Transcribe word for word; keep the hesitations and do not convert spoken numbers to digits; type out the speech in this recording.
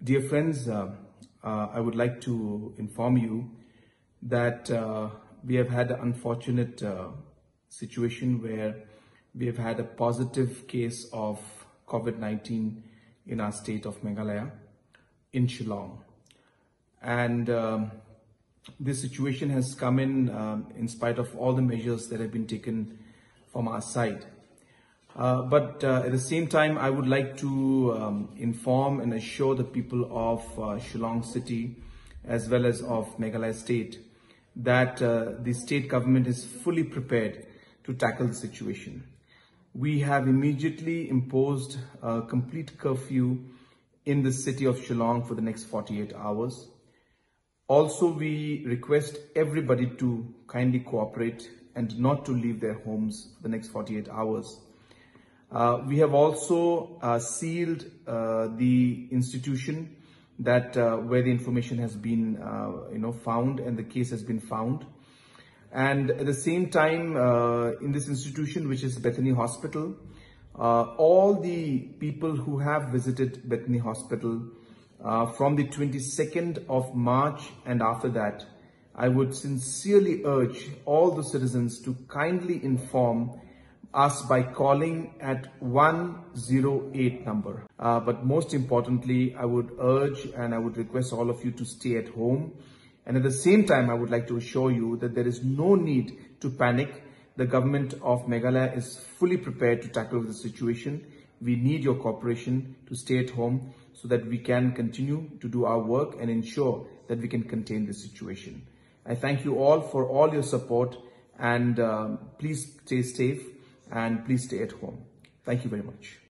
Dear friends, uh, uh, I would like to inform you that uh, we have had an unfortunate uh, situation where we have had a positive case of COVID nineteen in our state of Meghalaya, in Shillong. And um, this situation has come in um, in spite of all the measures that have been taken from our side. Uh, but uh, at the same time, I would like to um, inform and assure the people of uh, Shillong city as well as of Meghalaya state that uh, the state government is fully prepared to tackle the situation. We have immediately imposed a complete curfew in the city of Shillong for the next forty-eight hours. Also, we request everybody to kindly cooperate and not to leave their homes for the next forty-eight hours. Uh, we have also uh, sealed uh, the institution that uh, where the information has been uh, you know found and the case has been found, and at the same time uh, in this institution, which is Bethany Hospital, uh, all the people who have visited Bethany Hospital uh, from the twenty-second of March and after that, I would sincerely urge all the citizens to kindly inform us by calling at one zero eight number. Uh, but most importantly, I would urge and I would request all of you to stay at home. And at the same time, I would like to assure you that there is no need to panic. The government of Meghalaya is fully prepared to tackle the situation. We need your cooperation to stay at home so that we can continue to do our work and ensure that we can contain the situation. I thank you all for all your support, and um, please stay safe and please stay at home. Thank you very much.